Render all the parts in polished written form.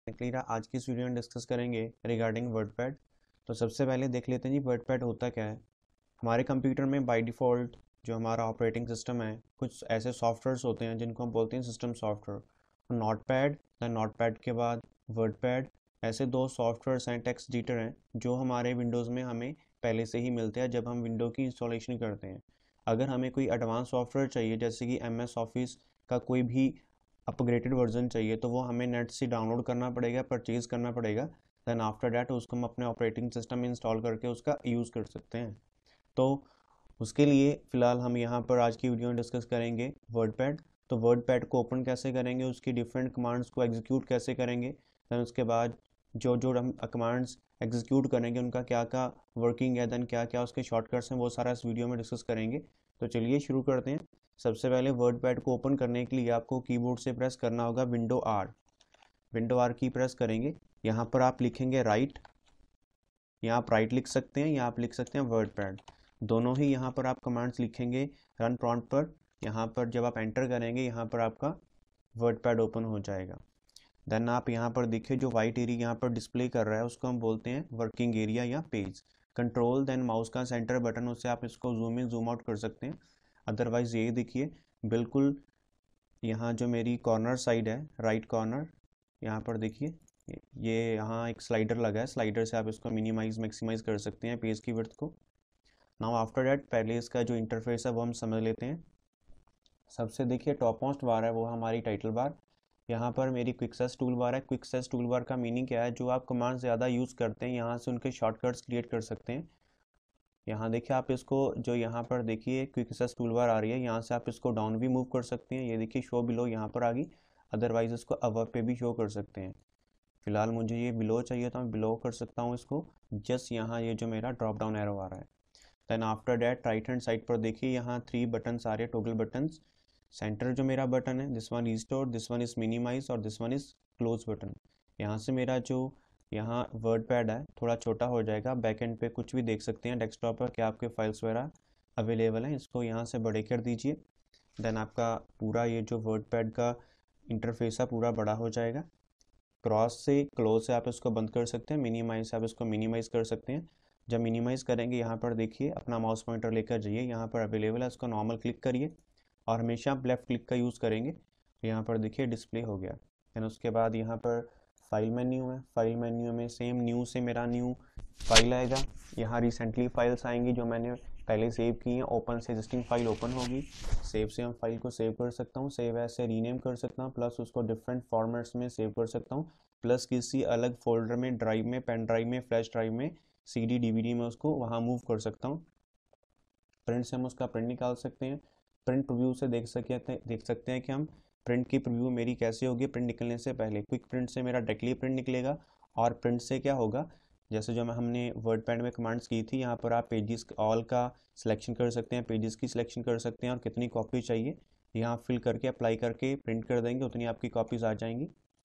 Technically आज की इस वीडियो में डिस्कस करेंगे रिगार्डिंग वर्डपैड। तो सबसे पहले देख लेते हैं जी वर्डपैड होता क्या है। हमारे कंप्यूटर में बाय डिफ़ॉल्ट जो हमारा ऑपरेटिंग सिस्टम है, कुछ ऐसे सॉफ्टवेयर्स होते हैं जिनको हम बोलते हैं सिस्टम सॉफ्टवेयर। नोटपैड या नोटपैड के बाद वर्डपैड, ऐसे दो सॉफ्टवेयर्स हैं, टेक्स्ट एडिटर हैं, जो हमारे विंडोज़ में हमें पहले से ही मिलते हैं जब हम विंडो की इंस्टॉलेशन करते हैं। अगर हमें कोई एडवांस सॉफ्टवेयर चाहिए जैसे कि MS ऑफिस का कोई भी अपग्रेडेड वर्जन चाहिए तो वो हमें नेट से डाउनलोड करना पड़ेगा, परचेज़ करना पड़ेगा। देन आफ्टर डैट उसको हम अपने ऑपरेटिंग सिस्टम में इंस्टॉल करके उसका यूज़ कर सकते हैं। तो उसके लिए फ़िलहाल हम यहाँ पर आज की वीडियो में डिस्कस करेंगे वर्डपैड। तो वर्डपैड को ओपन कैसे करेंगे, उसकी डिफरेंट कमांड्स को एग्जीक्यूट कैसे करेंगे, देन उसके बाद जो जो हम कमांड्स एग्जीक्यूट करेंगे उनका क्या क्या वर्किंग है, देन क्या क्या उसके शॉर्टकट्स हैं, वो सारा इस वीडियो में डिस्कस करेंगे। तो चलिए शुरू करते हैं। सबसे पहले वर्डपैड को ओपन करने के लिए आपको कीबोर्ड से प्रेस करना होगा विंडो आर की प्रेस करेंगे। यहाँ पर आप लिखेंगे राइट, यहाँ आप राइट लिख सकते हैं या आप लिख सकते हैं वर्डपैड, दोनों ही यहाँ पर आप कमांड्स लिखेंगे रन प्रॉम्प्ट पर। यहाँ पर जब आप एंटर करेंगे यहाँ पर आपका वर्डपैड ओपन हो जाएगा। देन आप यहाँ पर देखिए जो वाइट एरिया यहाँ पर डिस्प्ले कर रहा है उसको हम बोलते हैं वर्किंग एरिया या पेज। कंट्रोल देन माउस का सेंटर बटन, उससे आप इसको जूम इन जूम आउट कर सकते हैं। अदरवाइज़ ये देखिए बिल्कुल यहाँ जो मेरी कॉर्नर साइड है, राइट कॉर्नर, यहाँ पर देखिए ये यहाँ एक स्लाइडर लगा है, स्लाइडर से आप इसको मिनिमाइज मैक्सिमाइज कर सकते हैं पेज की विड्थ को। नाउ आफ्टर डैट पहले इसका जो इंटरफेस है वो हम समझ लेते हैं। सबसे देखिए टॉप मोस्ट बार है वो हमारी टाइटल बार। यहाँ पर मेरी क्विक एक्सेस टूल बार है। क्विक एक्सेस टूल बार का मीनिंग क्या है, जो आप कमांड ज़्यादा यूज़ करते हैं यहाँ से उनके शॉर्टकट्स क्रिएट कर सकते हैं। यहाँ देखिए आप इसको जो यहाँ पर देखिए क्विक एक्सेस टूल बार आ रही है, यहाँ से आप इसको डाउन भी मूव कर सकते हैं। ये देखिए शो बिलो यहाँ पर आ गई, अदरवाइज इसको अबव पे भी शो कर सकते हैं। फिलहाल मुझे ये बिलो चाहिए तो मैं बिलो कर सकता हूँ इसको, जस्ट यहाँ ये जो मेरा ड्रॉप डाउन एरो आ रहा है। Then after that right hand side पर देखिए यहाँ 3 बटन्स आ रहे हैं, टोगल बटन्स। सेंटर जो मेरा बटन है this one restore, this one is minimise और this one is close button. यहाँ से मेरा जो यहाँ वर्ड पैड है थोड़ा छोटा हो जाएगा। बैक एंड पे कुछ भी देख सकते हैं डेस्कटॉप पर क्या आपके फाइल्स वगैरह अवेलेबल हैं, इसको यहाँ से बड़े कर दीजिए। देन आपका पूरा ये जो वर्ड पैड का इंटरफेस है पूरा बड़ा हो जाएगा। क्रॉस से क्लोज से आप इसको बंद कर सकते हैं, मिनिमाइज से आप इसको मिनिमाइज कर सकते हैं। जब मिनिमाइज करेंगे यहाँ पर देखिए अपना माउस पॉइंटर लेकर जाइए, यहाँ पर अवेलेबल है, उसको नॉर्मल क्लिक करिए और हमेशा आप लेफ़्ट क्लिक का यूज़ करेंगे। यहाँ पर देखिए डिस्प्ले हो गया। देन उसके बाद यहाँ पर फाइल मेन्यू है, फाइल मेन्यू में सेम न्यू से मेरा न्यू फाइल आएगा। यहाँ रिसेंटली फाइल्स आएंगी जो मैंने पहले सेव की हैं, ओपन से एग्जिस्टिंग फाइल ओपन होगी। सेव से हम फाइल को सेव कर सकता हूँ, सेव ऐसे रीनेम कर सकता हूँ, प्लस उसको डिफरेंट फॉर्मेट्स में सेव कर सकता हूँ, प्लस किसी अलग फोल्डर में, ड्राइव में, पेन ड्राइव में, फ्लैश ड्राइव में, CD DVD में उसको वहाँ मूव कर सकता हूँ। प्रिंट से हम उसका प्रिंट निकाल सकते हैं। प्रिंट प्रीव्यू से देख सकते हैं कि हम प्रिंट की प्रीव्यू मेरी कैसे होगी प्रिंट निकलने से पहले। क्विक प्रिंट से मेरा डायरेक्टली प्रिंट निकलेगा। और प्रिंट से क्या होगा, जैसे जो हमने वर्डपैड में कमांड्स की थी, यहाँ पर आप पेजेस ऑल का सिलेक्शन कर सकते हैं, पेजेस की सिलेक्शन कर सकते हैं और कितनी कॉपी चाहिए यहाँ फिल करके अप्लाई करके प्रिंट कर देंगे, उतनी आपकी कॉपीज़ आ जाएंगी।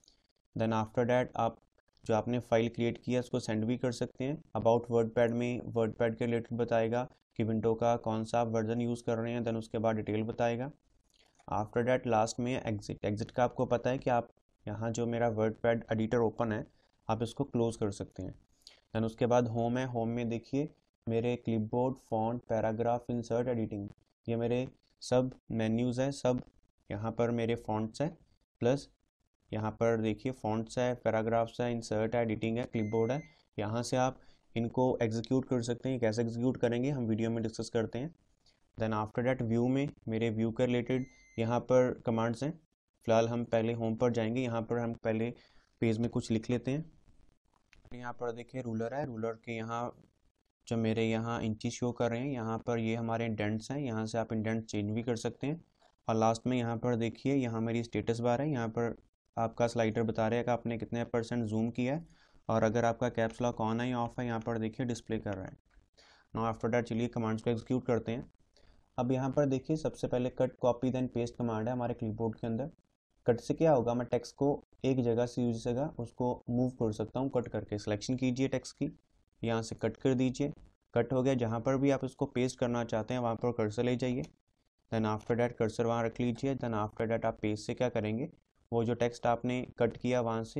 देन आफ्टर डैट आप जो आपने फ़ाइल क्रिएट किया उसको सेंड भी कर सकते हैं। अबाउट वर्डपैड में वर्डपैड के रिलेटेड बताएगा कि विंडो का कौन सा आप वर्जन यूज़ कर रहे हैं, देन उसके बाद डिटेल बताएगा। आफ्टर डैट लास्ट में एग्जिट का आपको पता है कि आप यहाँ जो मेरा वर्डपैड एडिटर ओपन है आप इसको क्लोज़ कर सकते हैं। देन उसके बाद होम है, होम में देखिए मेरे clipboard, font, paragraph, insert, editing, ये मेरे सब मेन्यूज़ हैं। सब यहाँ पर मेरे फॉन्ट्स हैं, प्लस यहाँ पर देखिए फॉन्ट्स है, पैराग्राफ्स है, इंसर्ट है, एडिटिंग है, क्लिपबोर्ड है। यहाँ से आप इनको एग्जीक्यूट कर सकते हैं। कैसे एग्जीक्यूट करेंगे हम वीडियो में डिस्कस करते हैं। देन आफ्टर डैट व्यू में मेरे व्यू के रिलेटेड यहाँ पर कमांड्स हैं। फिलहाल हम पहले होम पर जाएंगे, यहाँ पर हम पहले पेज में कुछ लिख लेते हैं। यहाँ पर देखिए रूलर है, रूलर के यहाँ जो मेरे यहाँ इंची शो कर रहे हैं, यहाँ पर ये हमारे इंडेंट्स हैं, यहाँ से आप इंडेंट चेंज भी कर सकते हैं। और लास्ट में यहाँ पर देखिए यहाँ मेरी स्टेटस बार है, यहाँ पर आपका स्लाइडर बता रहा है कि आपने कितने % जूम किया है और अगर आपका कैप्स लॉक ऑन है या ऑफ है यहाँ पर देखिए डिस्प्ले कर रहा है। नाउ आफ्टर डैट चलिए कमांड्स को एग्जीक्यूट करते हैं। अब यहाँ पर देखिए सबसे पहले cut copy then paste command है हमारे क्लिपबोर्ड के अंदर। कट से क्या होगा, मैं टेक्स्ट को एक जगह से दूसरी जगह उसको मूव कर सकता हूँ कट करके। सिलेक्शन कीजिए टेक्स्ट की, यहाँ से कट कर दीजिए, कट हो गया। जहाँ पर भी आप इसको पेस्ट करना चाहते हैं वहाँ पर कर्सर ले जाइए। देन आफ्टर डैट कर्सर वहाँ रख लीजिए। देन आफ्टर डैट आप पेस्ट से क्या करेंगे, वो जो टेक्स्ट आपने कट किया वहाँ से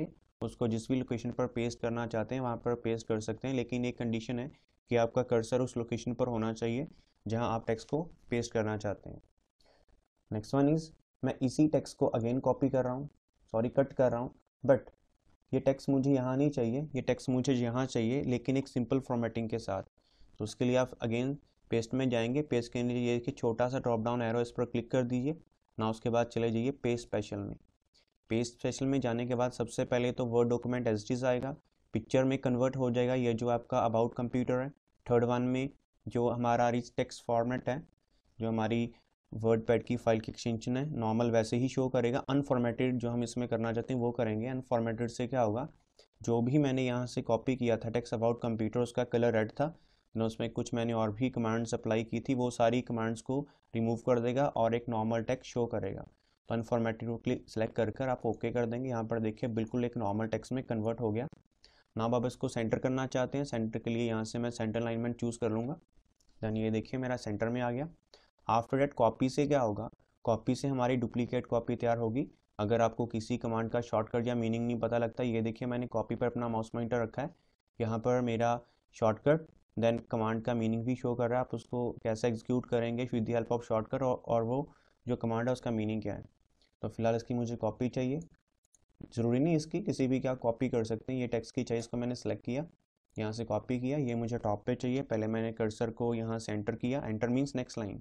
उसको जिस भी लोकेशन पर पेस्ट करना चाहते हैं वहाँ पर पेस्ट कर सकते हैं, लेकिन एक कंडीशन है कि आपका कर्सर उस लोकेशन पर होना चाहिए जहाँ आप टेक्स्ट को पेस्ट करना चाहते हैं। नेक्स्ट वन इज़, मैं इसी टेक्स्ट को अगेन कॉपी कर रहा हूँ, सॉरी कट कर रहा हूँ, बट ये टेक्स्ट मुझे यहाँ नहीं चाहिए, ये टेक्स्ट मुझे यहाँ चाहिए, लेकिन एक सिंपल फॉर्मेटिंग के साथ। तो उसके लिए आप अगेन पेस्ट में जाएंगे, पेस्ट के लिए ये कि छोटा सा ड्रॉप डाउन एरो, इस पर क्लिक कर दीजिए ना। उसके बाद चले जाइए पेस्ट स्पेशल में। पेस्ट स्पेशल में जाने के बाद सबसे पहले तो word document as it is आएगा, पिक्चर में कन्वर्ट हो जाएगा ये जो आपका अबाउट कंप्यूटर है। थर्ड वन में जो हमारा रिच टेक्स्ट फॉर्मेट है, जो हमारी वर्डपैड की फाइल की एक्सटेंशन है, नॉर्मल वैसे ही शो करेगा। अनफॉर्मेटेड जो हम इसमें करना चाहते हैं वो करेंगे। अनफॉर्मेटेड से क्या होगा, जो भी मैंने यहाँ से कॉपी किया था टेक्स्ट अबाउट कंप्यूटर, उसका कलर रेड था ना, उसमें कुछ मैंने और भी कमांड्स अप्लाई की थी, वो सारी कमांड्स को रिमूव कर देगा और एक नॉर्मल टेक्स्ट शो करेगा। तो अनफॉर्मेटेड को क्लिक सेलेक्ट कर आप ओके कर देंगे। यहाँ पर देखिए बिल्कुल एक नॉर्मल टेक्स्ट में कन्वर्ट हो गया ना। अब इसको सेंटर करना चाहते हैं, सेंटर के लिए यहाँ से मैं सेंटर अलाइनमेंट चूज़ कर लूँगा। देन ये देखिए मेरा सेंटर में आ गया। आफ्टर डेट कॉपी से क्या होगा, कॉपी से हमारी डुप्लीकेट कॉपी तैयार होगी। अगर आपको किसी कमांड का शॉर्टकट या मीनिंग नहीं पता लगता, ये देखिए मैंने कॉपी पर अपना माउस पॉइंटर रखा है, यहाँ पर मेरा शॉर्टकट, देन कमांड का मीनिंग भी शो कर रहा है। आप उसको कैसे एग्जीक्यूट करेंगे with the help of shortcut, और वो जो कमांड है उसका मीनिंग क्या है। तो फिलहाल इसकी मुझे कॉपी चाहिए, ज़रूरी नहीं इसकी, किसी भी क्या कॉपी कर सकते हैं। ये टेक्स्ट की चाहिए, इसको मैंने सेलेक्ट किया, यहाँ से कॉपी किया। ये मुझे टॉप पे चाहिए, पहले मैंने कर्सर को यहाँ से एंटर किया, enter means next line,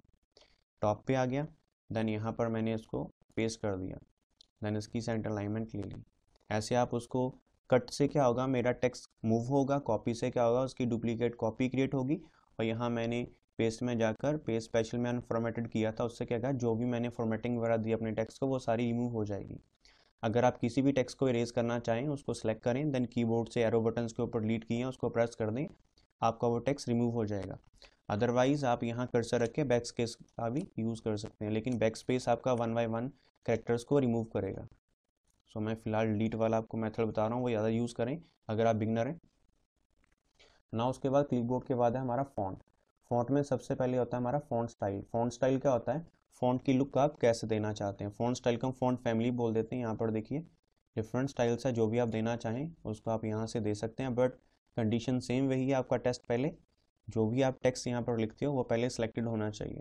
top पे आ गया। देन यहाँ पर मैंने इसको पेस्ट कर दिया, देन इसकी सेंटर अलाइनमेंट ले ली। ऐसे आप उसको कट से क्या होगा, मेरा टेक्स्ट मूव होगा, कॉपी से क्या होगा, उसकी डुप्लीकेट कॉपी क्रिएट होगी। और यहाँ मैंने पेस्ट में जाकर पेस्ट स्पेशल में अनफॉर्मेटेड किया था, उससे क्या कहा, जो भी मैंने फॉर्मेटिंग वगैरह दी अपने टेक्स्ट को वो सारी रिमूव हो जाएगी। अगर आप किसी भी टेक्स्ट को इरेज करना चाहें, उसको सेलेक्ट करें, देन कीबोर्ड से एरो बटन्स के ऊपर डिलीट किए उसको प्रेस कर दें, आपका वो टेक्स्ट रिमूव हो जाएगा। अदरवाइज़ आप यहाँ कर्सर रख के बैक स्पेस का भी यूज़ कर सकते हैं, लेकिन बैक स्पेस आपका 1 बाय 1 कैरेक्टर्स को रिमूव करेगा। सो मैं फ़िलहाल डिलीट वाला आपको मेथड बता रहा हूँ, वो ज़्यादा यूज़ करें अगर आप बिगनर हैं ना। उसके बाद क्लिपबोर्ड के बाद है हमारा फ़ॉन्ट। फ़ॉन्ट में सबसे पहले होता है हमारा फ़ॉन्ट स्टाइल। फ़ॉन्ट स्टाइल क्या होता है, फ़ॉन्ट की लुक आप कैसे देना चाहते हैं। फ़ॉन्ट स्टाइल को हम फ़ॉन्ट फैमिली बोल देते हैं। यहाँ पर देखिए डिफरेंट स्टाइल्स है, जो भी आप देना चाहें उसको आप यहाँ से दे सकते हैं, बट कंडीशन सेम वही है। आपका टेक्स्ट पहले, जो भी आप टेक्स्ट यहाँ पर लिखते हो वो पहले सिलेक्टेड होना चाहिए।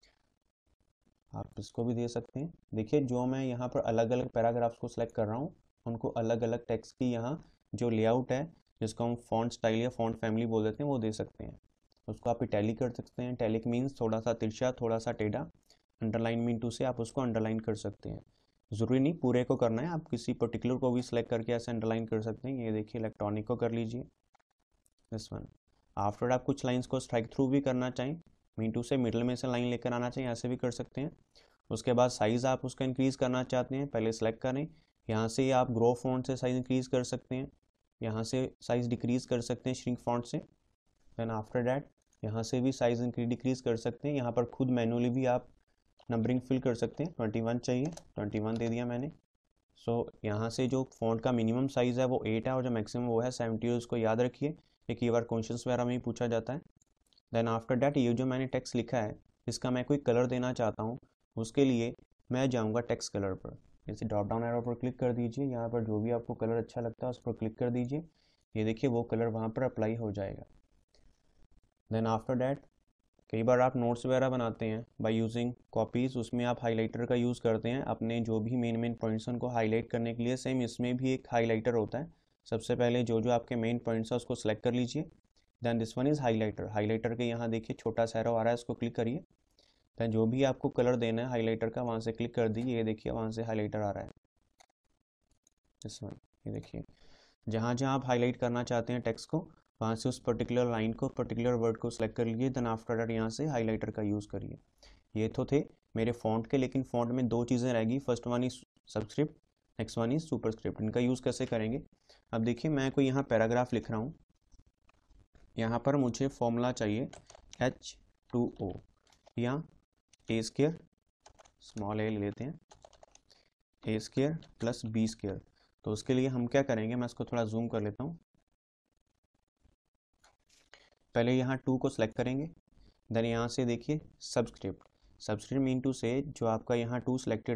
आप इसको भी दे सकते हैं। देखिए जो मैं यहाँ पर अलग अलग पैराग्राफ्स को सिलेक्ट कर रहा हूँ, उनको अलग अलग टेक्स्ट की यहाँ जो लेआउट है, जिसको हम फ़ॉन्ट स्टाइल या फ़ॉन्ट फैमिली बोल देते हैं, वो दे सकते हैं। उसको आप इटैलिक कर सकते हैं। इटैलिक मीन्स थोड़ा सा तिरछा, थोड़ा सा टेढ़ा। अंडरलाइन मीन टू से आप उसको अंडरलाइन कर सकते हैं। ज़रूरी नहीं पूरे को करना है, आप किसी पर्टिकुलर को भी सिलेक्ट करके ऐसे अंडरलाइन कर सकते हैं। ये देखिए इलेक्ट्रॉनिक को कर लीजिए, दिस वन। आफ्टर आप कुछ लाइंस को स्ट्राइक थ्रू भी करना चाहें, मीन टू से मिडल में से लाइन लेकर आना चाहिए, ऐसे भी कर सकते हैं। उसके बाद साइज़ आप उसका इंक्रीज़ करना चाहते हैं, पहले सेलेक्ट करें, यहाँ से आप ग्रो फॉन्ट से साइज़ इंक्रीज़ कर सकते हैं, यहाँ से साइज़ डिक्रीज़ कर सकते हैं श्रिंक फॉन्ट से। देन आफ्टर डैट यहाँ से भी साइज़ डिक्रीज़ कर सकते हैं। यहाँ पर खुद मैनुअली भी आप नंबरिंग फिल कर सकते हैं। 21 चाहिए, 21 दे दिया मैंने। सो यहाँ से जो फ़ॉन्ट का मिनिमम साइज़ है वो 8 है और जो मैक्सिमम वो है 70 है, उसको याद रखिए, ये कई बार क्वेश्चंस वगैरह में ही पूछा जाता है। देन आफ्टर डैट ये जो मैंने टेक्स्ट लिखा है इसका मैं कोई कलर देना चाहता हूँ, उसके लिए मैं जाऊँगा टेक्स्ट कलर पर। जैसे ड्रॉप डाउन एरो पर क्लिक कर दीजिए, यहाँ पर जो भी आपको कलर अच्छा लगता है उस पर क्लिक कर दीजिए। ये देखिए वो कलर वहाँ पर अप्लाई हो जाएगा। देन आफ्टर डैट कई बार आप नोट्स वगैरह बनाते हैं बाय यूजिंग कॉपीज़, उसमें आप हाइलाइटर का यूज़ करते हैं अपने जो भी मेन पॉइंट्स हैं उनको हाईलाइट करने के लिए। सेम इसमें भी एक हाइलाइटर होता है। सबसे पहले जो जो आपके मेन पॉइंट्स हैं उसको सेलेक्ट कर लीजिए। Then this one is highlighter. Highlighter के यहाँ देखिए छोटा सा एरो आ रहा है, इसको क्लिक करिए। देन जो भी आपको कलर देना है हाइलाइटर का वहाँ से क्लिक कर दीजिए। ये देखिए वहाँ से हाइलाइटर आ रहा है, दिस वन। ये देखिए जहाँ जहाँ आप हाईलाइट करना चाहते हैं टेक्स्ट को, वहाँ से उस पर्टिकुलर लाइन को, पर्टिकुलर वर्ड को सिलेक्ट कर लीजिए। देन आफ्टर दैट यहाँ से हाइलाइटर का यूज़ करिए। ये तो थे मेरे फ़ॉन्ट के, लेकिन फ़ॉन्ट में दो चीज़ें रहेगी। First one is subscript, next one is superscript. इनका यूज़ कैसे करेंगे, अब देखिए मैं कोई यहाँ पैराग्राफ लिख रहा हूँ, यहाँ पर मुझे फॉर्मूला चाहिए H2O या ए स्क्वायर, स्मॉल ए ले लेते हैं, A square plus B square. तो उसके लिए हम क्या करेंगे, मैं इसको थोड़ा जूम कर लेता हूँ। पहले यहाँ 2 को सिलेक्ट करेंगे, देन यहाँ से देखिए सबस्क्रिप्ट। सबस्क्रिप्ट मीन टू से जो आपका यहाँ 2 सिलेक्टेड है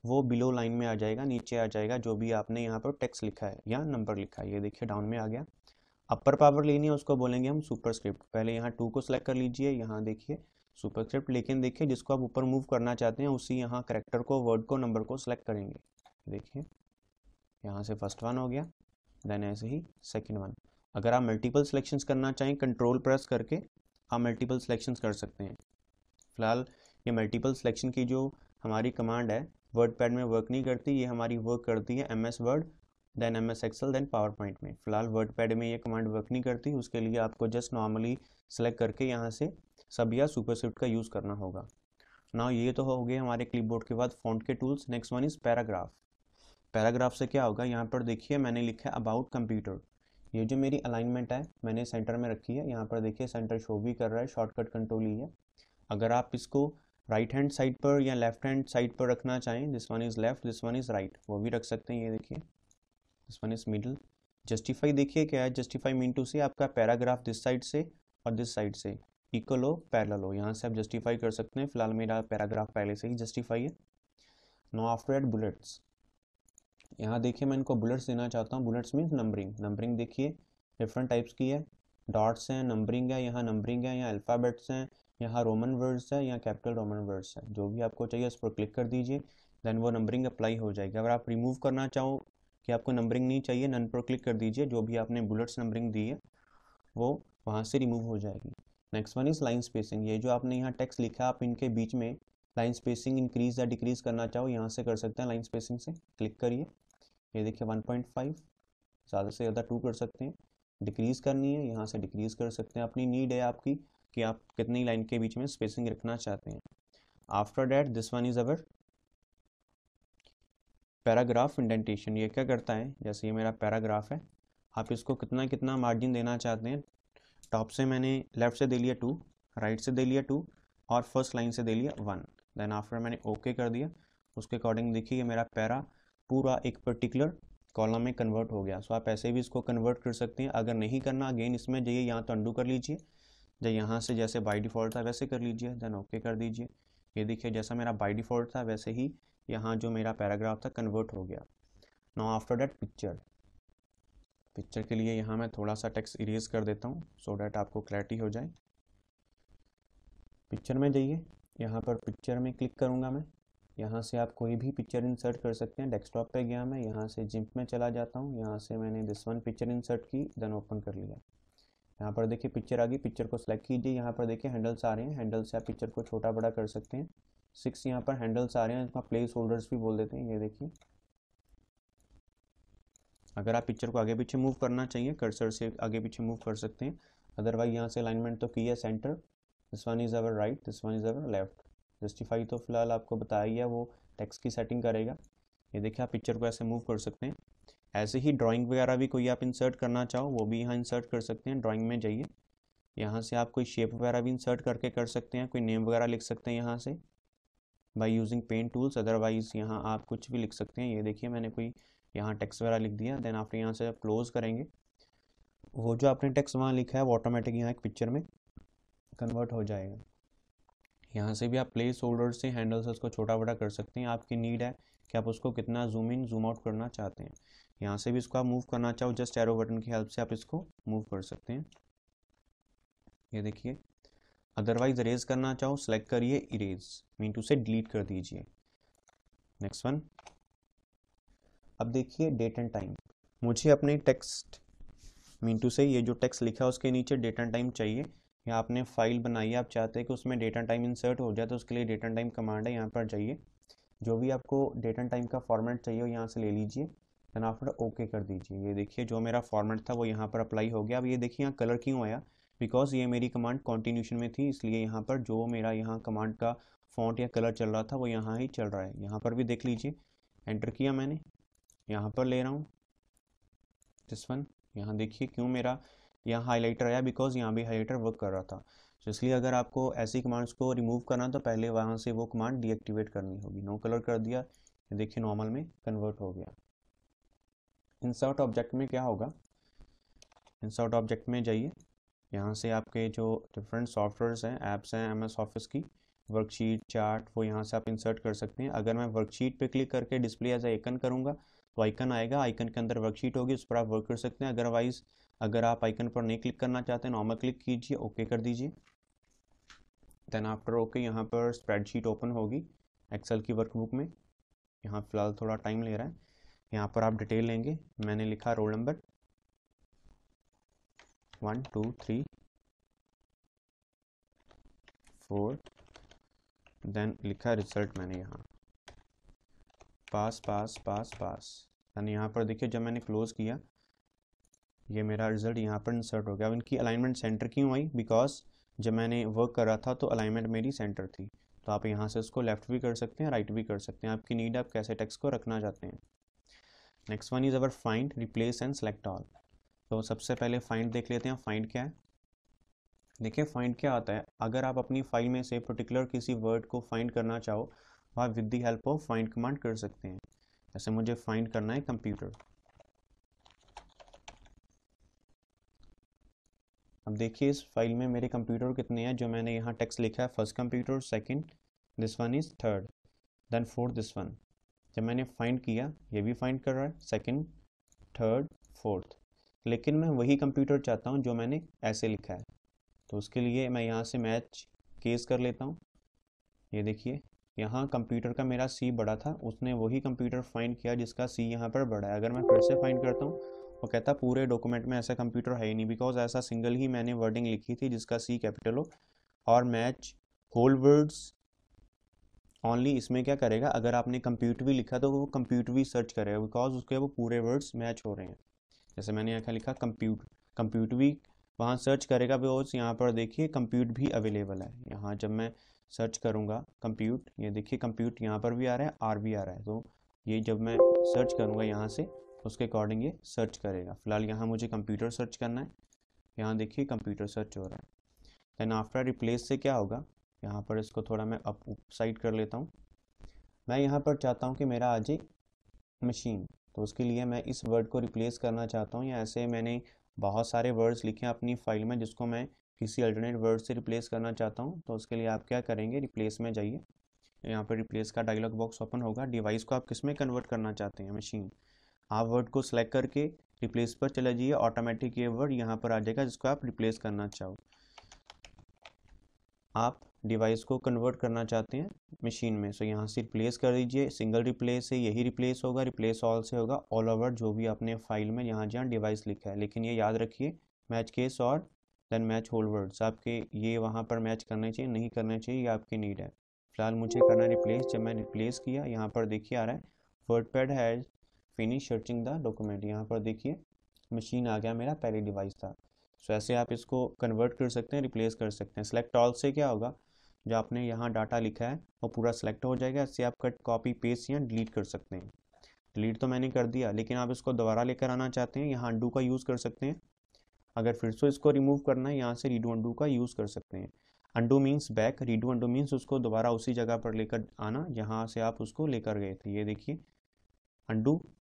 वो बिलो लाइन में आ जाएगा, नीचे आ जाएगा जो भी आपने यहाँ पर टेक्स्ट लिखा है या नंबर लिखा है। ये देखिए डाउन में आ गया। अपर पावर लेनी है उसको बोलेंगे हम सुपरस्क्रिप्ट। पहले यहाँ 2 को सिलेक्ट कर लीजिए, यहाँ देखिए सुपरस्क्रिप्ट, लेकिन देखिए जिसको आप ऊपर मूव करना चाहते हैं उसी यहाँ करेक्टर को, वर्ड को, नंबर को सिलेक्ट करेंगे। देखिए यहाँ से फर्स्ट वन हो गया, देन ऐसे ही सेकंड वन। अगर आप मल्टीपल सिलेक्शंस करना चाहें कंट्रोल प्रेस करके आप मल्टीपल सिलेक्शंस कर सकते हैं। फिलहाल ये मल्टीपल सिलेक्शन की जो हमारी कमांड है वर्ड पैड में वर्क नहीं करती, ये हमारी वर्क करती है MS Word, then MS Excel, then PowerPoint में। फिलहाल वर्ड पैड में ये कमांड वर्क नहीं करती, उसके लिए आपको जस्ट नॉर्मली सेलेक्ट करके यहाँ से सब या सुपरस्क्रिप्ट का यूज़ करना होगा। नाउ ये तो हो गए हमारे क्लिपबोर्ड के बाद फॉन्ट के tools. Next one is paragraph. Paragraph से क्या होगा, यहाँ पर देखिए मैंने लिखा है अबाउट कंप्यूटर। ये जो मेरी अलाइनमेंट है मैंने सेंटर में रखी है, यहाँ पर देखिए सेंटर शो भी कर रहा है, शॉर्टकट कंट्रोल ही है। अगर आप इसको राइट हैंड साइड पर या लेफ्ट हैंड साइड पर रखना चाहें, this one is left, this one is right, वो भी रख सकते हैं। ये देखिए this one is middle. Justify देखिए क्या है, जस्टिफाई मीन टू से आपका पैराग्राफ दिस साइड से और दिस साइड से इक्वल हो, पैरेलल हो, यहाँ से आप जस्टिफाई कर सकते हैं। फिलहाल मेरा पैराग्राफ पहले से ही जस्टिफाई है। नो आफ्टर एट बुलेट्स, यहाँ देखिए मैं इनको बुलेट्स देना चाहता हूँ। Bullets means numbering. नंबरिंग देखिए डिफरेंट टाइप्स की है, डॉट्स हैं, नंबरिंग है, यहाँ नंबरिंग है, यहाँ अल्फ़ाबेट्स हैं, यहाँ रोमन वर्ड्स है, यहाँ कैपिटल रोमन वर्ड्स है। जो भी आपको चाहिए उस पर क्लिक कर दीजिए, देन वो नंबरिंग अप्लाई हो जाएगी। अगर आप रिमूव करना चाहो कि आपको नंबरिंग नहीं चाहिए, नन पर क्लिक कर दीजिए, जो भी आपने बुलेट्स नंबरिंग दी है वो वहाँ से रिमूव हो जाएगी। Next one is line spacing. ये जो आपने यहाँ टेक्स्ट लिखा आप इनके बीच में लाइन स्पेसिंग इंक्रीज या डिक्रीज करना चाहो यहाँ से कर सकते हैं। लाइन स्पेसिंग से क्लिक करिए, ये देखिए 1.5, ज़्यादा से ज़्यादा 2 कर सकते हैं। डिक्रीज़ करनी है यहाँ से डिक्रीज़ कर सकते हैं, अपनी नीड है आपकी कि आप कितनी लाइन के बीच में स्पेसिंग रखना चाहते हैं। After that this one is our paragraph indentation. ये क्या करता है, जैसे ये मेरा पैराग्राफ है, आप इसको कितना कितना मार्जिन देना चाहते हैं। टॉप से मैंने लेफ़्ट से दे लिया 2, राइट से दे लिया 2 और फर्स्ट लाइन से दे लिया 1। देन आफ्टर मैंने ओके कर दिया, उसके अकॉर्डिंग देखिए ये मेरा पैरा पूरा एक पर्टिकुलर कॉलम में कन्वर्ट हो गया। सो आप ऐसे भी इसको कन्वर्ट कर सकते हैं। अगर नहीं करना अगेन इसमें जाइए, यहाँ तो अंडू कर लीजिए, जब यहाँ से जैसे बाय डिफ़ॉल्ट था वैसे कर लीजिए, देन ओके कर दीजिए। ये देखिए जैसा मेरा बाय डिफ़ॉल्ट था वैसे ही यहाँ जो मेरा पैराग्राफ था कन्वर्ट हो गया। Now after that picture. Picture के लिए यहाँ मैं थोड़ा सा टेक्स्ट इरेज कर देता हूँ सो डैट आपको क्लैरिटी हो जाए। पिक्चर में जाइए, यहाँ पर पिक्चर में क्लिक करूँगा मैं, यहाँ से आप कोई भी पिक्चर इंसर्ट कर सकते हैं। डेस्कटॉप पे गया मैं, यहाँ से जिम्प में चला जाता हूँ, यहाँ से मैंने दिस वन पिक्चर इंसर्ट की, देन ओपन कर लिया। यहाँ पर देखिए पिक्चर आ गई, पिक्चर को सिलेक्ट कीजिए। यहाँ पर देखिए हैंडल्स आ रहे हैं, हैंडल से आप पिक्चर को छोटा बड़ा कर सकते हैं। 6 यहाँ पर हैंडल्स आ रहे हैं, इसमें प्लेस होल्डर्स भी बोल देते हैं। ये देखिए अगर आप पिक्चर को आगे पीछे मूव करना चाहिए कर्सर से आगे पीछे मूव कर सकते हैं। अदरवाइज यहाँ से अलाइनमेंट तो की है centre, this one is our right, this one is our left. Justify तो फिलहाल आपको बताया ही है, वो टेक्स्ट की सेटिंग करेगा। ये देखिए आप पिक्चर को ऐसे मूव कर सकते हैं। ऐसे ही ड्राइंग वगैरह भी कोई आप इंसर्ट करना चाहो वो भी यहाँ इंसर्ट कर सकते हैं। ड्राइंग में जाइए, यहाँ से आप कोई शेप वगैरह भी इंसर्ट करके कर सकते हैं, कोई नेम वगैरह लिख सकते हैं यहाँ से by using pen tools. Otherwise यहाँ आप कुछ भी लिख सकते हैं। ये देखिए मैंने कोई यहाँ टेक्स्ट वगैरह लिख दिया, देन आपने यहाँ से आप क्लोज करेंगे, वो जो आपने टेक्स्ट वहाँ लिखा है वो ऑटोमेटिक यहाँ एक पिक्चर में कन्वर्ट हो जाएगा। यहाँ से भी आप प्लेस होल्डर से हैंडल से उसको छोटा बड़ा कर सकते हैं, आपकी नीड है कि आप उसको कितना जूम इन जूम आउट करना चाहते हैं। यहाँ से भी इसको आप मूव करना चाहो जस्ट एरो बटन की हेल्प से आप इसको मूव कर सकते हैं। ये देखिए अदरवाइज इरेज करना चाहो सेलेक्ट करिए इरेज, मीन टू से डिलीट कर दीजिए। नेक्स्ट वन, अब देखिए डेट एंड टाइम। मुझे अपने टेक्स्ट मीन टू से ये जो टेक्स्ट लिखा है उसके नीचे डेट एंड टाइम चाहिए, या आपने फाइल बनाई है आप चाहते हैं कि उसमें डेट एंड टाइम इंसर्ट हो जाए, तो उसके लिए डेट एंड टाइम कमांड है। यहाँ पर जाइए, जो भी आपको डेट एंड टाइम का फॉर्मेट चाहिए वो यहाँ से ले लीजिए, देन आफ्टर ओके कर दीजिए। ये देखिए जो मेरा फॉर्मेट था वो यहाँ पर अप्लाई हो गया। अब ये देखिए यहाँ कलर क्यों आया, बिकॉज ये मेरी कमांड कॉन्टिन्यूशन में थी, इसलिए यहाँ पर जो मेरा यहाँ कमांड का फॉन्ट या कलर चल रहा था वो यहाँ ही चल रहा है। यहाँ पर भी देख लीजिए एंटर किया मैंने, यहाँ पर ले रहा हूँ दिस वन। यहाँ देखिए क्यों मेरा यहाँ हाईलाइटर आया, बिकॉज यहाँ भी हाईलाइटर वर्क कर रहा था। तो इसलिए अगर आपको ऐसी कमांड्स को रिमूव करना तो पहले वहाँ से वो कमांड डीएक्टिवेट करनी होगी। नो कलर कर दिया, ये देखिए नॉर्मल में कन्वर्ट हो गया। इंसर्ट ऑब्जेक्ट में क्या होगा, इंसर्ट ऑब्जेक्ट में जाइए, यहाँ से आपके जो डिफरेंट सॉफ्टवेयर्स हैं ऐप्स हैं MS ऑफिस की, वर्कशीट, चार्ट, वो यहाँ से आप इंसर्ट कर सकते हैं। अगर मैं वर्कशीट पे क्लिक करके डिस्प्ले एज आइकन करूँगा तो आइकन आएगा, आइकन के अंदर वर्कशीट होगी, उस पर आप वर्क कर सकते हैं। अदरवाइज़ अगर आप आइकन पर नहीं क्लिक करना चाहते हैं, नॉर्मल क्लिक कीजिए, ओके कर दीजिए। देन आफ्टर ओके यहाँ पर स्प्रेडशीट ओपन होगी एक्सेल की वर्कबुक में। यहाँ फ़िलहाल थोड़ा टाइम ले रहा है। यहाँ पर आप डिटेल लेंगे, मैंने लिखा रोल नंबर 1 2 3 4, देन लिखा रिजल्ट मैंने यहाँ पास पास पास पास। यानी यहाँ पर देखिए जब मैंने क्लोज़ किया ये मेरा रिजल्ट यहाँ पर इंसर्ट हो गया। अब इनकी अलाइनमेंट सेंटर क्यों आई? बिकॉज जब मैंने वर्क कर रहा था तो अलाइनमेंट मेरी सेंटर थी। तो आप यहाँ से इसको लेफ्ट भी कर सकते हैं, राइट भी कर सकते हैं, आपकी नीड, आप कैसे टेक्स्ट को रखना चाहते हैं। Next one is our find, replace and select all. तो सबसे पहले फाइंड देख लेते हैं, फाइंड क्या है। देखिए फाइंड क्या आता है, अगर आप अपनी फाइल में से पर्टिकुलर किसी वर्ड को फाइंड करना चाहो तो आप with the help of find command कर सकते हैं। जैसे मुझे फाइंड करना है कंप्यूटर। अब देखिए इस फाइल में मेरे कंप्यूटर कितने हैं, जो मैंने यहाँ टेक्स्ट लिखा है, first computer, second, this one is third, then fourth this one. जब मैंने फाइंड किया ये भी फाइंड कर रहा है, सेकंड, थर्ड, फोर्थ, लेकिन मैं वही कंप्यूटर चाहता हूँ जो मैंने ऐसे लिखा है। तो उसके लिए मैं यहाँ से मैच केस कर लेता हूँ। ये देखिए यहाँ कंप्यूटर का मेरा सी बड़ा था, उसने वही कंप्यूटर फाइंड किया जिसका सी यहाँ पर बड़ा है। अगर मैं फिर से फाइंड करता हूँ वो कहता पूरे डॉक्यूमेंट में ऐसा कंप्यूटर है ही नहीं, बिकॉज ऐसा सिंगल ही मैंने वर्डिंग लिखी थी जिसका सी कैपिटल हो। और मैच होल वर्ड्स ओनली, इसमें क्या करेगा, अगर आपने कंप्यूट भी लिखा तो वो कंप्यूट भी सर्च करेगा, बिकॉज उसके वो पूरे वर्ड्स मैच हो रहे हैं। जैसे मैंने यहाँ लिखा कंप्यूट, कंप्यूट भी वहाँ सर्च करेगा, बिकॉज यहाँ पर देखिए कंप्यूट भी अवेलेबल है। यहाँ जब मैं सर्च करूँगा कंप्यूट, ये देखिए कंप्यूट यहाँ पर भी आ रहा है, आर भी आ रहा है। तो ये जब मैं सर्च करूँगा यहाँ से उसके अकॉर्डिंग ये सर्च करेगा। फिलहाल यहाँ मुझे कंप्यूटर सर्च करना है, यहाँ देखिए कंप्यूटर सर्च हो रहा है। देन आफ्टर रिप्लेस से क्या होगा, यहाँ पर इसको थोड़ा मैं अप साइड कर लेता हूँ। मैं यहाँ पर चाहता हूँ कि मेरा आ जाए मशीन, तो उसके लिए मैं इस वर्ड को रिप्लेस करना चाहता हूँ। या ऐसे मैंने बहुत सारे वर्ड्स लिखे हैं अपनी फाइल में जिसको मैं किसी अल्टरनेट वर्ड से रिप्लेस करना चाहता हूँ। तो उसके लिए आप क्या करेंगे, रिप्लेस में जाइए, यहाँ पर रिप्लेस का डायलॉग बॉक्स ओपन होगा। डिवाइस को आप किस में कन्वर्ट करना चाहते हैं, मशीन। आप वर्ड को सिलेक्ट करके रिप्लेस पर चले जाइए, ऑटोमेटिक ये वर्ड यहाँ पर आ जाएगा जिसको आप रिप्लेस करना चाहो। आप डिवाइस को कन्वर्ट करना चाहते हैं मशीन में, सो यहाँ से रिप्लेस कर दीजिए। सिंगल रिप्लेस से यही रिप्लेस होगा, रिप्लेस ऑल से होगा ऑल ओवर जो भी आपने फाइल में यहाँ जहाँ डिवाइस लिखा है। लेकिन ये याद रखिए मैच केस और देन मैच होल वर्ड्स आपके ये वहाँ पर मैच करने चाहिए, नहीं करने चाहिए, ये आपकी नीड है। फिलहाल मुझे करना है रिप्लेस। जब मैं रिप्लेस किया यहाँ पर देखिए आ रहा है WordPad has finish searching the document. यहाँ पर देखिए मशीन आ गया, मेरा पहले डिवाइस था। सो ऐसे आप इसको कन्वर्ट कर सकते हैं, रिप्लेस कर सकते हैं। सेलेक्ट ऑल से क्या होगा, जो आपने यहाँ डाटा लिखा है वो पूरा सेलेक्ट हो जाएगा। इससे आप कट कॉपी पेस्ट या डिलीट कर सकते हैं। डिलीट तो मैंने कर दिया, लेकिन आप इसको दोबारा लेकर आना चाहते हैं, यहाँ अंडू का यूज़ कर सकते हैं। अगर फिर से इसको रिमूव करना है, यहाँ से रीडू अंडू का यूज़ कर सकते हैं। Undo means back, redo undo means उसको दोबारा उसी जगह पर लेकर आना जहाँ से आप उसको लेकर गए थे। ये देखिए undo,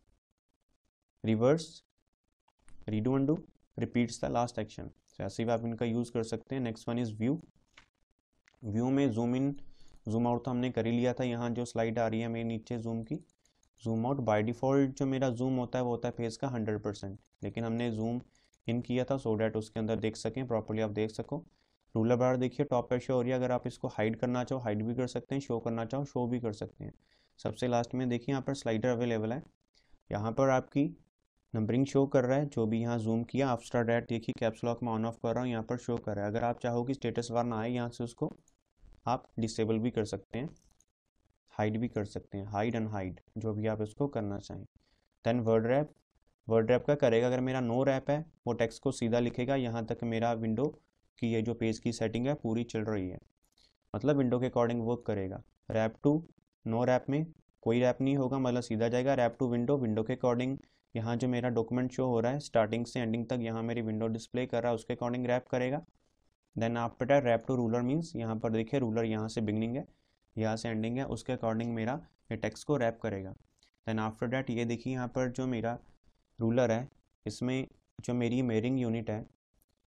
reverse, redo undo, repeats the last action. ऐसे भी आप इनका यूज़ कर सकते हैं। Next one is view. View में जूम इन जूम आउट तो हमने कर ही लिया था। यहाँ जो स्लाइड आ रही है मेरे नीचे जूम की, जूम आउट बाय डिफ़ॉल्ट जो मेरा जूम होता है वो होता है पेज का 100%, लेकिन हमने जूम इन किया था सो डैट उसके अंदर देख सकें प्रॉपर्ली, आप देख सको। रूलर बार देखिए टॉप पे शो हो रही है, अगर आप इसको हाइड करना चाहो हाइड भी कर सकते हैं, शो करना चाहो शो भी कर सकते हैं। सबसे लास्ट में देखिए यहाँ पर स्लाइडर अवेलेबल है, यहाँ पर आपकी नंबरिंग शो कर रहा है जो भी यहाँ जूम किया। आफ्टर डैट देखिए कैप्स लॉक में ऑन ऑफ कर रहा हूँ, यहाँ पर शो कर रहा है। अगर आप चाहो कि स्टेटस बार ना आए, यहाँ से उसको आप डिसेबल भी कर सकते हैं, हाइड भी कर सकते हैं, हाइड अनहाइड जो भी आप इसको करना चाहें। Then word wrap, word wrap का करेगा, अगर मेरा नो रैप है वो टेक्स्ट को सीधा लिखेगा यहाँ तक मेरा विंडो की ये जो पेज की सेटिंग है पूरी चल रही है, मतलब विंडो के अकॉर्डिंग वर्क करेगा। रैप टू, नो रैप में कोई रैप नहीं होगा, मतलब सीधा जाएगा। रैप टू विंडो, विंडो के अकॉर्डिंग यहाँ जो मेरा डॉक्यूमेंट शो हो रहा है स्टार्टिंग से एंडिंग तक यहाँ मेरी विंडो डिस्प्ले कर रहा है उसके अकॉर्डिंग रैप करेगा। Then after that wrap to ruler means यहाँ पर देखिए रूलर यहाँ से बिगनिंग है यहाँ से एंडिंग है, उसके अकॉर्डिंग मेरा ये टेक्स्ट को रैप करेगा। देन आफ्टर दैट ये देखिए यहाँ पर जो मेरा रूलर है इसमें जो मेरी मेयरिंग यूनिट है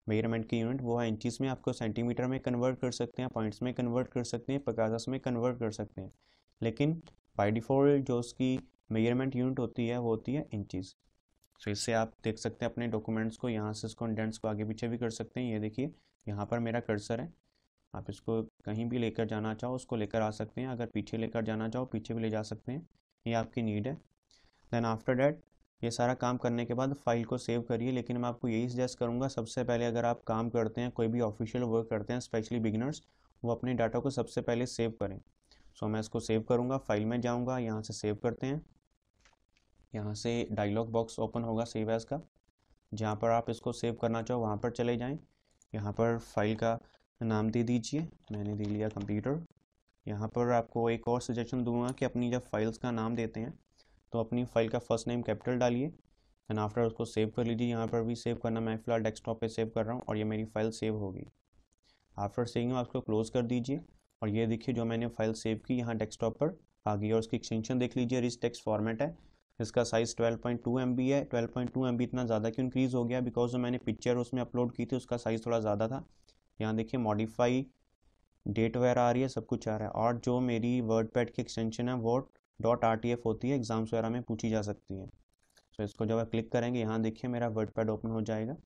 मेजरमेंट की यूनिट वो है इंचज़ में, आपको सेंटीमीटर में कन्वर्ट कर सकते हैं, पॉइंट्स में कन्वर्ट कर सकते हैं, पकासास में कन्वर्ट कर सकते हैं, लेकिन बाय डिफ़ॉल्ट जो उसकी मेजरमेंट यूनिट होती है वो होती है इंचज़। सो इससे आप देख सकते हैं अपने डॉक्यूमेंट्स को, यहाँ से इसको इंडेंट्स को आगे पीछे भी कर सकते हैं। ये देखिए यहाँ पर मेरा कर्सर है, आप इसको कहीं भी लेकर जाना चाहो उसको लेकर आ सकते हैं, अगर पीछे लेकर जाना चाहो पीछे भी ले जा सकते हैं, ये आपकी नीड है। देन आफ्टर डैट ये सारा काम करने के बाद फाइल को सेव करिए, लेकिन मैं आपको यही सजेस्ट करूँगा सबसे पहले अगर आप काम करते हैं, कोई भी ऑफिशियल वर्क करते हैं, स्पेशली बिगिनर्स, वो अपने डाटा को सबसे पहले सेव करें। सो मैं इसको सेव करूँगा, फाइल में जाऊँगा, यहाँ से सेव करते हैं, यहाँ से डायलॉग बॉक्स ओपन होगा सेव एज़ का, जहाँ पर आप इसको सेव करना चाहो वहाँ पर चले जाएँ। यहाँ पर फाइल का नाम दे दीजिए, मैंने दे लिया कंप्यूटर। यहाँ पर आपको एक और सजेशन दूंगा कि अपनी जब फाइल्स का नाम देते हैं तो अपनी फाइल का फर्स्ट नेम कैपिटल डालिए, एंड आफ्टर उसको सेव कर लीजिए। यहाँ पर भी सेव करना, मैं फ़िलहाल डेस्कटॉप पे सेव कर रहा हूँ और ये मेरी फ़ाइल सेव होगी। आफ्टर सेविंग आप उसको क्लोज़ कर दीजिए और ये देखिए जो मैंने फ़ाइल सेव की यहाँ डेस्कटॉप पर आ गई, और उसकी एक्सटेंशन देख लीजिए, रिच टेक्स्ट फॉर्मेट है, इसका साइज़ 12.2 MB है। 12.2 MB इतना ज़्यादा क्यों इंक्रीज़ हो गया, बिकॉज जो मैंने पिक्चर उसमें अपलोड की थी उसका साइज़ थोड़ा ज़्यादा था। यहाँ देखिए मॉडिफाई डेट वगैरह आ रही है, सब कुछ आ रहा है, और जो मेरी वर्डपैड की एक्सटेंशन है वो .rtf होती है, एग्जाम्स वगैरह में पूछी जा सकती है। तो इसको जब आप क्लिक करेंगे यहाँ देखिए मेरा वर्डपैड ओपन हो जाएगा।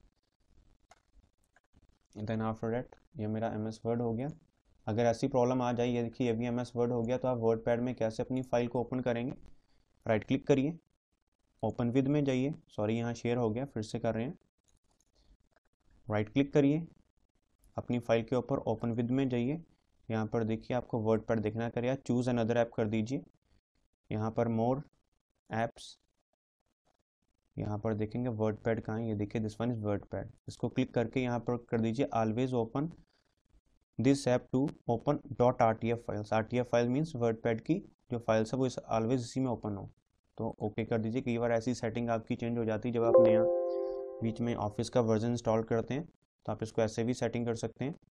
देन आफ्टर दैट ये मेरा MS वर्ड हो गया। अगर ऐसी प्रॉब्लम आ जाए, ये देखिए ये भी MS वर्ड हो गया, तो आप वर्डपैड में कैसे अपनी फाइल को ओपन करेंगे, राइट क्लिक करिए, ओपन विद में जाइए, सॉरी यहाँ शेयर हो गया, फिर से कर रहे हैं, राइट क्लिक करिए, अपनी फाइल के ऊपर ओपन विद में जाइए, यहाँ पर देखिए आपको वर्डपैड देखना करिए, चूज़ अनदर ऐप कर दीजिए, यहाँ पर मोर ऐप्स, यहाँ पर देखेंगे वर्डपैड कहाँ है, ये देखिए दिस वन इज़ वर्डपैड, इसको क्लिक करके यहाँ पर कर दीजिए always open this app to open .rtf files. RTF file means WordPad की जो फाइल्स है वो ऑलवेज इसी में ओपन हो, तो ओके कर दीजिए। कई बार ऐसी सेटिंग आपकी चेंज हो जाती है जब आप नया बीच में ऑफिस का वर्जन इंस्टॉल करते हैं, तो आप इसको ऐसे भी सेटिंग कर सकते हैं।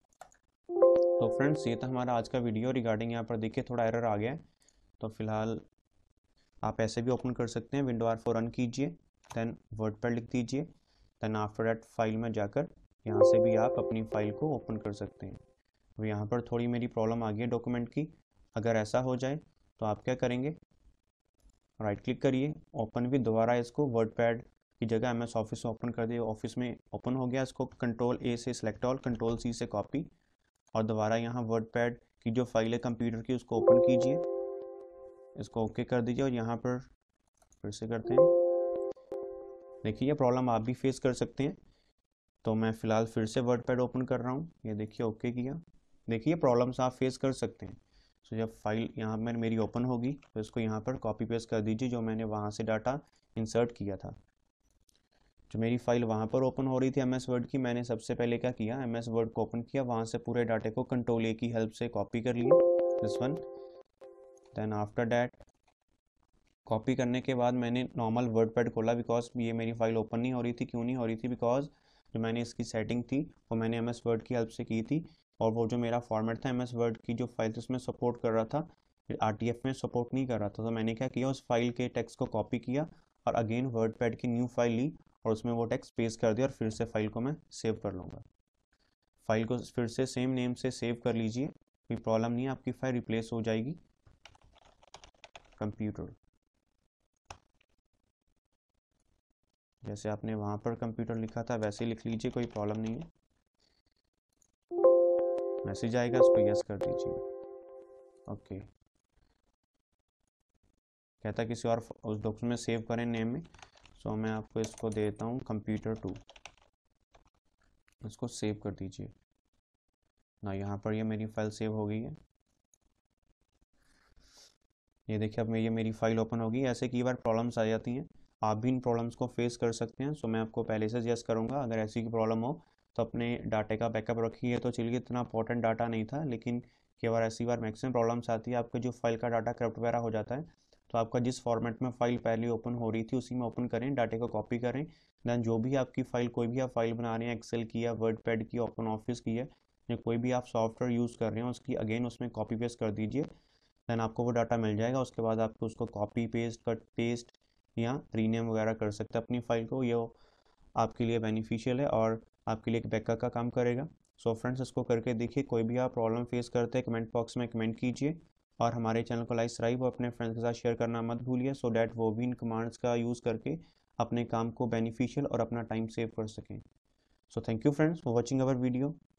तो फ्रेंड्स ये था हमारा आज का वीडियो रिगार्डिंग, यहाँ पर देखिए थोड़ा एरर आ गया है, तो फिलहाल आप ऐसे भी ओपन कर सकते हैं, विंडो R4 रन कीजिए, देन वर्डपैड लिख दीजिए, देन आफ्टर दैट फाइल में जाकर यहाँ से भी आप अपनी फाइल को ओपन कर सकते हैं। तो यहाँ पर थोड़ी मेरी प्रॉब्लम आ गई है डॉक्यूमेंट की, अगर ऐसा हो जाए तो आप क्या करेंगे, राइट क्लिक करिए, ओपन भी, दोबारा इसको वर्डपैड की जगह MS ऑफिस ओपन कर दिए, ऑफिस में ओपन हो गया, इसको कंट्रोल A से सिलेक्ट ऑल, कंट्रोल C से कॉपी, और दोबारा यहाँ वर्डपैड की जो फाइल है कंप्यूटर की उसको ओपन कीजिए, इसको ओके कर दीजिए, और यहाँ पर फिर से करते हैं। देखिए ये प्रॉब्लम आप भी फेस कर सकते हैं, तो मैं फ़िलहाल फिर से वर्डपैड ओपन कर रहा हूँ, ये देखिए ओके किया। देखिए प्रॉब्लम्स आप फेस कर सकते हैं। सो जब फाइल यहाँ पर मेरी ओपन होगी तो इसको यहाँ पर कॉपी पेस्ट कर दीजिए, जो मैंने वहाँ से डाटा इंसर्ट किया था। जो मेरी फाइल वहाँ पर ओपन हो रही थी MS वर्ड की, मैंने सबसे पहले क्या किया, MS वर्ड को ओपन किया, वहाँ से पूरे डाटे को कंट्रोल A की हेल्प से कॉपी कर लिया, this one. Then after that copy करने के बाद मैंने नॉर्मल वर्डपैड खोला, बिकॉज ये मेरी फाइल ओपन नहीं हो रही थी। क्यों नहीं हो रही थी, बिकॉज जो मैंने इसकी सेटिंग थी वो मैंने MS वर्ड की हेल्प से की थी, और वो जो मेरा फॉर्मेट था MS वर्ड की जो फाइल थी उसमें सपोर्ट कर रहा था, RTF में सपोर्ट नहीं कर रहा था। तो मैंने क्या किया, उस फाइल के टेक्स्ट को कॉपी किया और अगेन वर्डपैड की न्यू फाइल ली और उसमें वो टेक्स्ट पेस्ट कर दिया, और फिर से फाइल को मैं सेव कर लूँगा। फाइल को फिर से सेम नेम से सेव कर लीजिए, कोई प्रॉब्लम नहीं है, आपकी फाइल रिप्लेस हो जाएगी। कंप्यूटर, जैसे आपने वहाँ पर कंप्यूटर लिखा था वैसे ही लिख लीजिए, कोई प्रॉब्लम नहीं है। मैसेज आएगा, उसको यस कर दीजिए, ओके। कहता है किसी और उस डॉक्यूमेंट में सेव करें नेम में, सो मैं आपको इसको देता हूँ कंप्यूटर 2, इसको सेव कर दीजिए ना। यहाँ पर ये मेरी फाइल सेव हो गई है, ये देखिए अब ये मेरी फाइल ओपन होगी। ऐसे कई बार प्रॉब्लम्स आ जाती हैं, आप भी इन प्रॉब्लम्स को फेस कर सकते हैं। सो मैं आपको पहले से सजेस्ट करूँगा अगर ऐसी की प्रॉब्लम हो तो अपने डाटे का बैकअप रखिए। तो चलिए इतना इंपॉर्टेंट डाटा नहीं था, लेकिन कई बार ऐसी बार मैक्सिमम प्रॉब्लम्स आती है, आपके जो फाइल का डाटा करप्ट वगैरह हो जाता है, तो आपका जिस फॉर्मेट में फाइल पहले ओपन हो रही थी उसी में ओपन करें, डाटे को कॉपी करें, दैन जो भी आपकी फ़ाइल, कोई भी आप फाइल बना रहे हैं, एक्सेल की या वर्डपैड की, ओपन ऑफिस की है, या कोई भी आप सॉफ्टवेयर यूज़ कर रहे हैं उसकी अगेन उसमें कॉपी पेस्ट कर दीजिए, दैन आपको वो डाटा मिल जाएगा। उसके बाद आपको उसको कॉपी पेस्ट, कट पेस्ट या रीनेम वगैरह कर सकते हैं अपनी फ़ाइल को, ये आपके लिए बेनिफिशियल है। और आपके लिए एक बैकअप का काम करेगा। सो फ्रेंड्स, इसको करके देखिए। कोई भी आप प्रॉब्लम फेस करते हैं कमेंट बॉक्स में कमेंट कीजिए, और हमारे चैनल को लाइक सब्सक्राइब और अपने फ्रेंड्स के साथ शेयर करना मत भूलिए, सो डैट वो भी इन कमांड्स का यूज़ करके अपने काम को बेनिफिशियल और अपना टाइम सेव कर सकें। So thank you friends for watching our video.